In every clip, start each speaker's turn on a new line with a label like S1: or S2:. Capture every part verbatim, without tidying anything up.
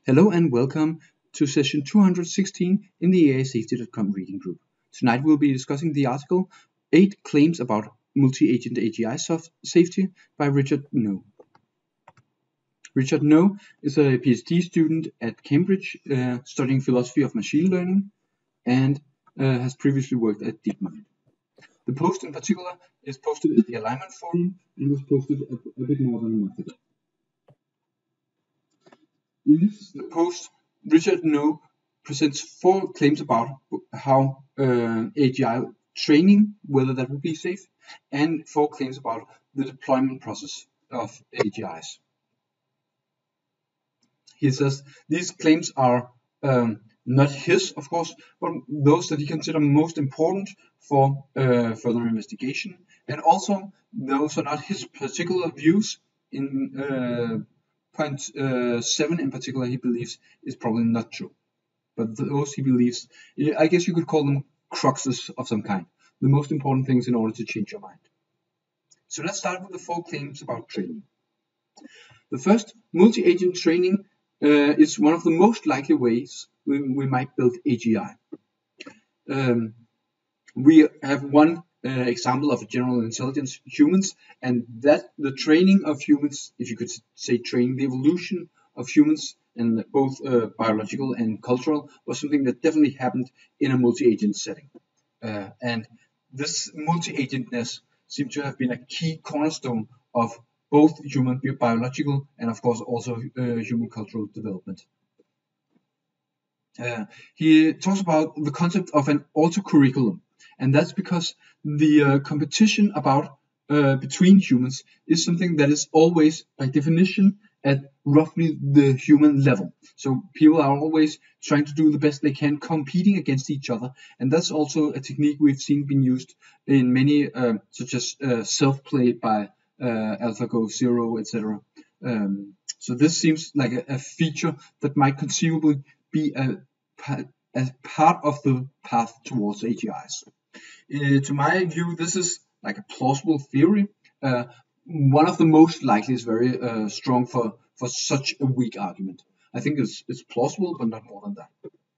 S1: Hello and welcome to session two hundred sixteen in the A I Safety dot com reading group. Tonight we'll be discussing the article eight Claims About Multi-Agent A G I soft Safety by Richard Ngo. Richard Ngo is a PhD student at Cambridge uh, studying philosophy of machine learning and uh, has previously worked at DeepMind. The post in particular is posted at the Alignment Forum and was posted a, a bit more than a month ago. In this post, Richard Ngo presents four claims about how uh, A G I training, whether that would be safe, and four claims about the deployment process of A G Is. He says these claims are um, not his, of course, but those that he considers most important for uh, further investigation, and also those are not his particular views. In uh, point uh, seven in particular, he believes is probably not true, but those he believes, I guess you could call them cruxes of some kind, the most important things in order to change your mind. So let's start with the four claims about training. The first, multi-agent training uh, is one of the most likely ways we, we might build A G I. Um, we have one uh, example of general intelligence, humans, and that the training of humans, if you could say training, the evolution of humans, and both uh, biological and cultural, was something that definitely happened in a multi-agent setting. Uh, and this multi-agentness seems to have been a key cornerstone of both human biological and, of course, also uh, human cultural development. Uh, he talks about the concept of an autocurriculum, and that's because the uh, competition about uh, between humans is something that is always, by definition, at roughly the human level. So people are always trying to do the best they can, competing against each other, and that's also a technique we've seen being used in many, uh, such as uh, self-play by uh, AlphaGo Zero, et cetera. Um, so this seems like a, a feature that might conceivably be a, a part of the path towards A G Is. Uh, to my view, this is like a plausible theory. Uh, one of the most likely is very uh, strong for, for such a weak argument. I think it's, it's plausible, but not more than that.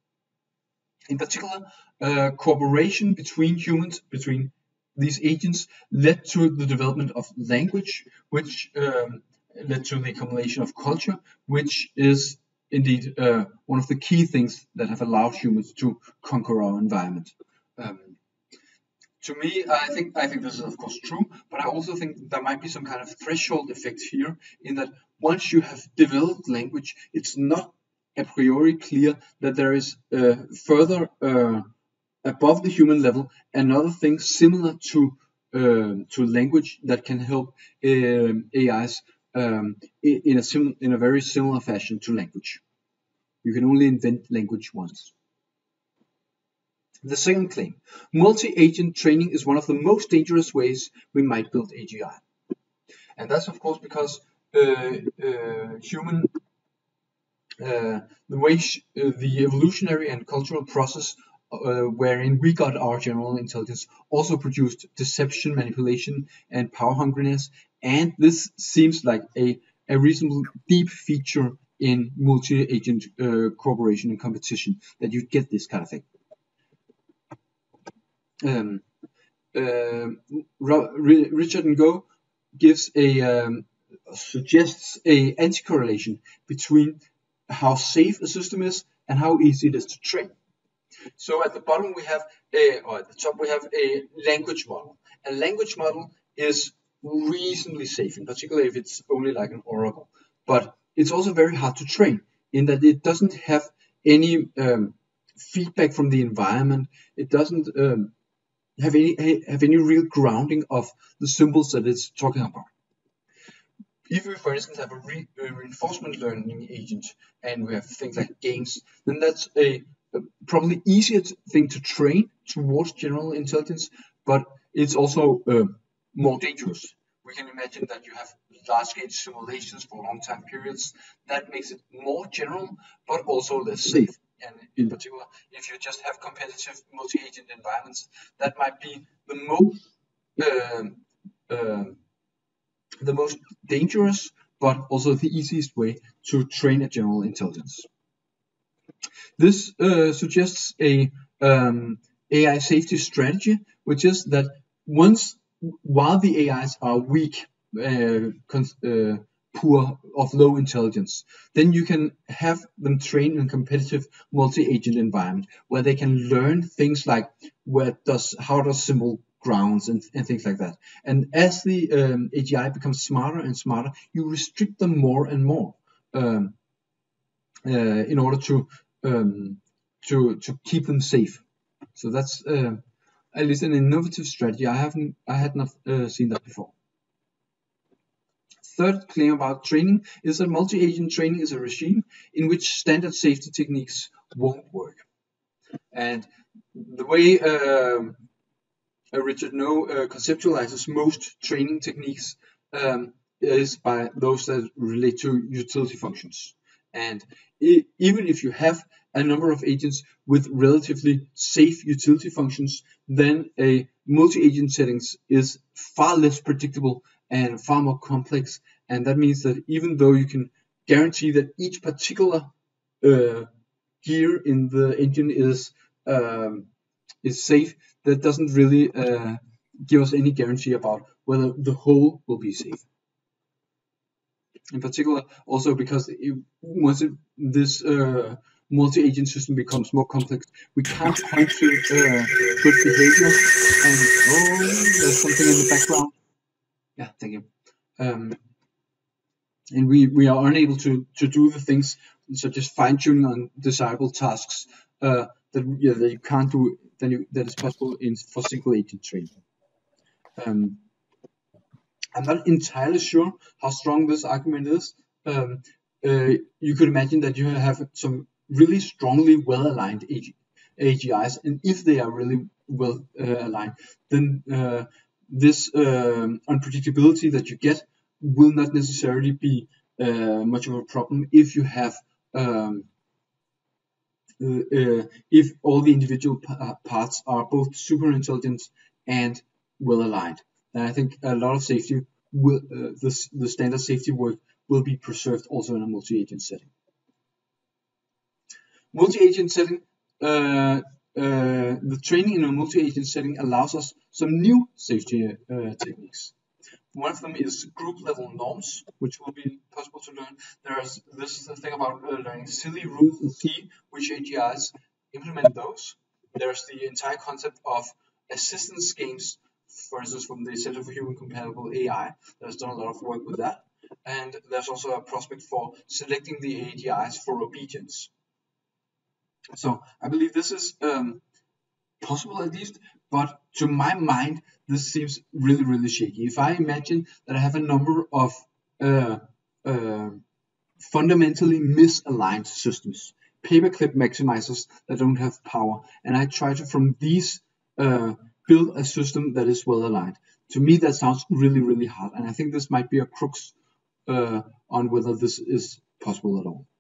S1: In particular, uh, cooperation between humans, between these agents, led to the development of language, which um, led to the accumulation of culture, which is indeed uh, one of the key things that have allowed humans to conquer our environment. Um, to me, I think I think this is of course true, but I also think there might be some kind of threshold effect here, in that once you have developed language, it's not a priori clear that there is uh, further uh, above the human level another thing similar to uh, to language that can help uh, A Is um, in a sim in a very similar fashion to language. You can only invent language once. The second claim, multi-agent training is one of the most dangerous ways we might build A G I. And that's of course because uh, uh, human, uh, the way uh, the evolutionary and cultural process uh, wherein we got our general intelligence also produced deception, manipulation, and power hungriness. And this seems like a, a reasonable deep feature in multi-agent uh, cooperation and competition, that you get this kind of thing. Um, uh, Richard Ngo gives a um, suggests a anti-correlation between how safe a system is and how easy it is to train. So at the bottom we have a, or at the top we have a language model. A language model is reasonably safe, in particular if it's only like an oracle. But it's also very hard to train, in that it doesn't have any um, feedback from the environment. It doesn't um, have any have any real grounding of the symbols that it's talking about. If we, for instance, have a, re a reinforcement learning agent and we have things like games, then that's a, a probably easier thing to train towards general intelligence, but it's also uh, more dangerous. We can imagine that you have large-scale simulations for long time periods. That makes it more general, but also less safe. And in particular, if you just have competitive multi-agent environments, that might be the most uh, uh, the most dangerous, but also the easiest way to train a general intelligence. This uh, suggests a um, A I safety strategy, which is that once, while the A Is are weak, uh, uh, poor, of low intelligence, then you can have them trained in a competitive multi-agent environment where they can learn things like where does how does symbol grounds and, and things like that. And as the um, A G I becomes smarter and smarter, you restrict them more and more um, uh, in order to um, to to keep them safe. So that's uh, at least an innovative strategy. I haven't I had not uh, seen that before. Third claim about training is that multi-agent training is a regime in which standard safety techniques won't work. And the way uh, Richard Ngo uh, conceptualizes most training techniques um, is by those that relate to utility functions. And e even if you have a number of agents with relatively safe utility functions, then a multi-agent settings is far less predictable and far more complex. And that means that even though you can guarantee that each particular uh, gear in the engine is um, is safe, that doesn't really uh, give us any guarantee about whether the whole will be safe. In particular, also because it, once it, this uh, multi-agent system becomes more complex, we can't point to uh, good behavior. And oh, there's something in the background. Yeah, thank you. Um, and we, we are unable to, to do the things such as fine-tuning on desirable tasks uh, that, yeah, that you can't do, that, you, that is possible in for single-agent training. Um, I'm not entirely sure how strong this argument is. Um, uh, you could imagine that you have some really strongly well-aligned A G Is, and if they are really well uh, aligned, then uh, this um, unpredictability that you get will not necessarily be uh, much of a problem if you have um, uh, uh, if all the individual parts are both super intelligent and well aligned. And I think a lot of safety will uh, the, the standard safety work will be preserved also in a multi-agent setting. Multi-agent setting, uh, uh, the training in a multi-agent setting allows us some new safety uh, techniques. One of them is group level norms, which will be possible to learn. There's this is the thing about uh, learning silly rules and see which A G Is implement those. There's the entire concept of assistance games, for instance, from the Center for Human Compatible A I. There's done a lot of work with that. And there's also a prospect for selecting the A G Is for obedience. So I believe this is um, possible at least, but to my mind, this seems really, really shaky. If I imagine that I have a number of uh, uh, fundamentally misaligned systems, paperclip maximizers that don't have power, and I try to, from these, uh, build a system that is well aligned. To me, that sounds really, really hard, and I think this might be a crux uh, on whether this is possible at all.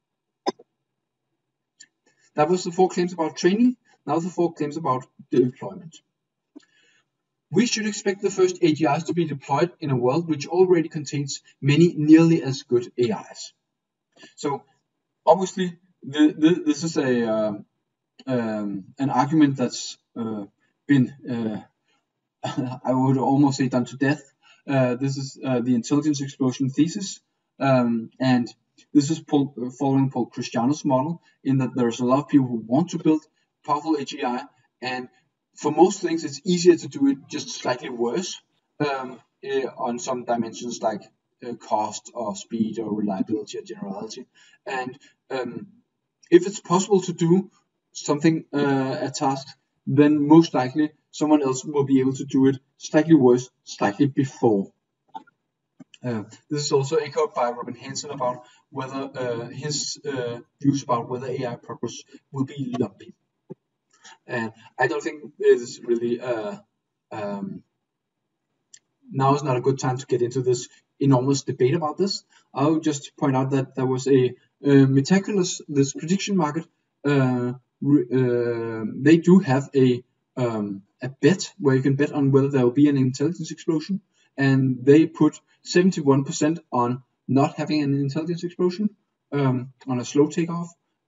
S1: That was the four claims about training. Now the four claims about deployment. We should expect the first A G Is to be deployed in a world which already contains many nearly as good A Is. So obviously, the, the, this is a uh, um, an argument that's uh, been, uh, I would almost say, done to death. Uh, this is uh, the intelligence explosion thesis, um, and this is Paul, uh, following Paul Christiano's model, in that there's a lot of people who want to build powerful A G I, and for most things it's easier to do it just slightly worse um, uh, on some dimensions like uh, cost or speed or reliability or generality. And um, if it's possible to do something, uh, a task, then most likely someone else will be able to do it slightly worse, slightly before. Uh, this is also echoed by Robin Hanson about whether uh, his uh, views about whether A I progress will be lumpy. And I don't think it is really, uh, um, now is not a good time to get into this enormous debate about this. I'll just point out that there was a, a Metaculus, this prediction market, uh, uh, they do have a, um, a bet where you can bet on whether there will be an intelligence explosion. And they put seventy-one percent on not having an intelligence explosion, um, on a slow takeoff,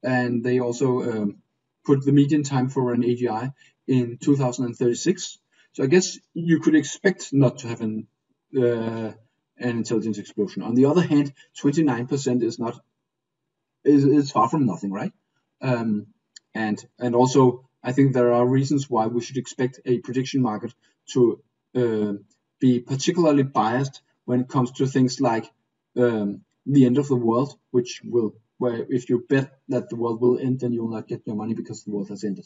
S1: and they also um, put the median time for an A G I in two thousand thirty-six. So I guess you could expect not to have an uh, an intelligence explosion. On the other hand, twenty-nine percent is not is, is far from nothing, right? Um, and and also I think there are reasons why we should expect a prediction market to uh, be particularly biased when it comes to things like um, the end of the world, which will, where if you bet that the world will end, then you will not get your money because the world has ended.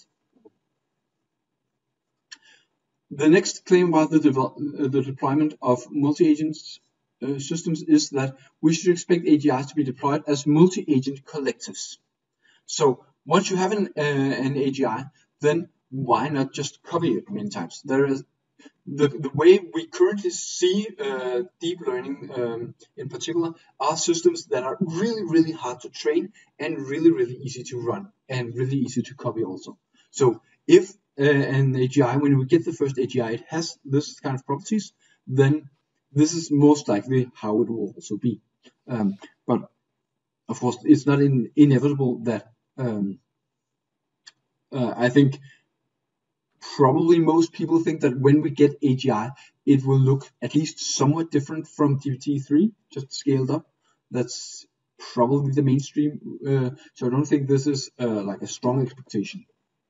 S1: The next claim about the, uh, the deployment of multi-agent uh, systems is that we should expect A G Is to be deployed as multi-agent collectives. So once you have an, uh, an A G I, then why not just copy it many times? There is the, the way we currently see uh, deep learning um, in particular are systems that are really, really hard to train and really, really easy to run and really easy to copy also. So if uh, an A G I, when we get the first A G I, it has this kind of properties, then this is most likely how it will also be. Um, but of course, it's not in, inevitable that um, uh, I think probably most people think that when we get A G I, it will look at least somewhat different from G P T three, just scaled up. That's probably the mainstream. Uh, so I don't think this is uh, like a strong expectation.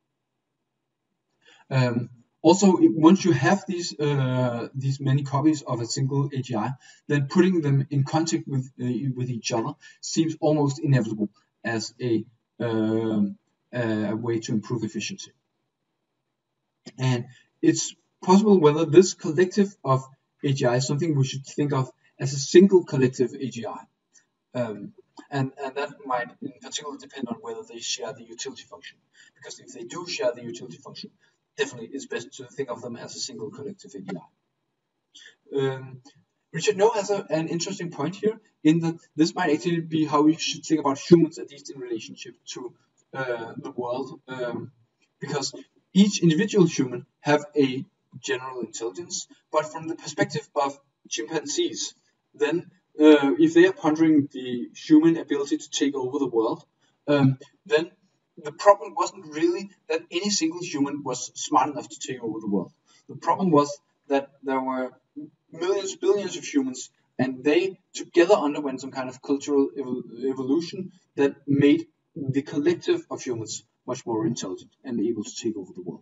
S1: Um, also, once you have these uh, these many copies of a single A G I, then putting them in contact with uh, with each other seems almost inevitable as a, uh, a way to improve efficiency. And it's possible whether this collective of A G I is something we should think of as a single collective A G I. Um, and, and that might in particular depend on whether they share the utility function. Because if they do share the utility function, definitely it's best to think of them as a single collective A G I. Um, Richard Ngo has a, an interesting point here in that this might actually be how we should think about humans, at least in relationship to uh, the world. Um, because each individual human have a general intelligence, but from the perspective of chimpanzees, then uh, if they are pondering the human ability to take over the world, um, then the problem wasn't really that any single human was smart enough to take over the world. The problem was that there were millions, billions of humans, and they together underwent some kind of cultural ev evolution that made the collective of humans much more intelligent and able to take over the world.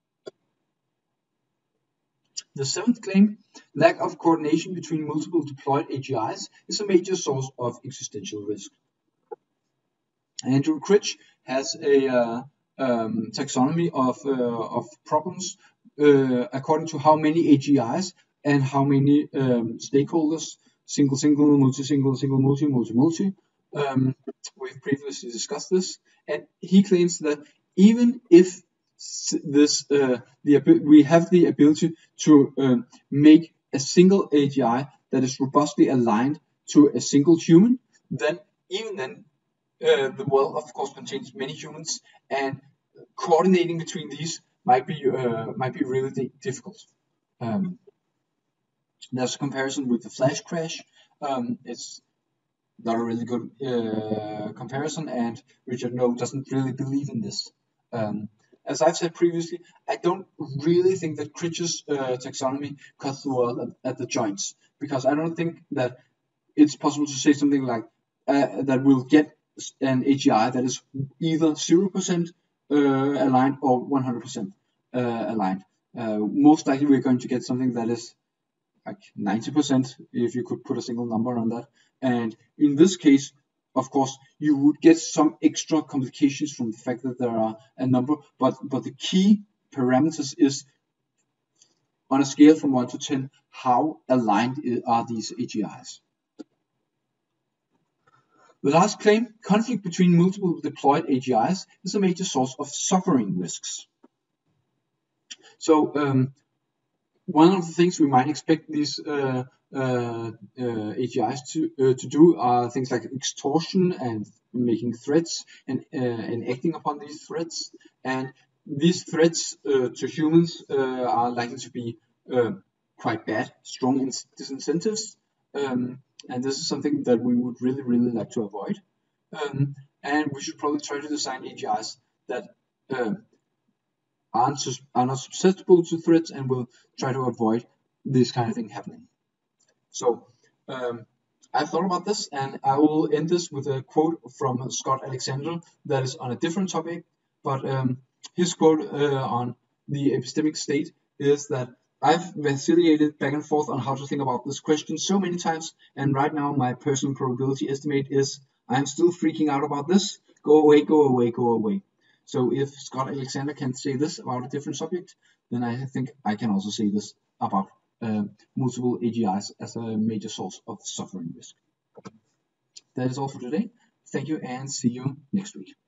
S1: The seventh claim, lack of coordination between multiple deployed A G Is, is a major source of existential risk. Andrew Critch has a uh, um, taxonomy of, uh, of problems uh, according to how many A G Is and how many um, stakeholders, single, single, multi-single, single, multi, multi-multi. Um, we've previously discussed this, and he claims that even if this uh, the we have the ability to uh, make a single A G I that is robustly aligned to a single human, then even then uh, the world of course contains many humans, and coordinating between these might be uh, might be really difficult. Um, there's a comparison with the flash crash. Um, it's not a really good uh, comparison, and Richard Ngo doesn't really believe in this. Um, as I've said previously, I don't really think that Critch's uh, taxonomy cuts the world at, at the joints, because I don't think that it's possible to say something like uh, that we'll get an A G I that is either zero percent uh, aligned or one hundred percent uh, aligned. Uh, most likely we're going to get something that is like ninety percent, if you could put a single number on that. And in this case, of course, you would get some extra complications from the fact that there are a number, but, but the key parameters is on a scale from one to ten, how aligned are these A G Is. The last claim, conflict between multiple deployed A G Is, is a major source of suffering risks. So, um, one of the things we might expect these uh, uh, uh, A G Is to uh, to do are things like extortion and making threats and uh, and acting upon these threats. And these threats uh, to humans uh, are likely to be uh, quite bad, strong disincentives. Um, and this is something that we would really, really like to avoid. Um, and we should probably try to design A G Is that uh, aren't sus are not susceptible to threats and will try to avoid this kind of thing happening. So um, I thought about this, and I will end this with a quote from Scott Alexander that is on a different topic, but um, his quote uh, on the epistemic state is that I've vacillated back and forth on how to think about this question so many times, and right now my personal probability estimate is I'm still freaking out about this. Go away, go away, go away. So if Scott Alexander can say this about a different subject, then I think I can also say this about uh, multiple A G Is as a major source of suffering risk. That is all for today. Thank you and see you next week.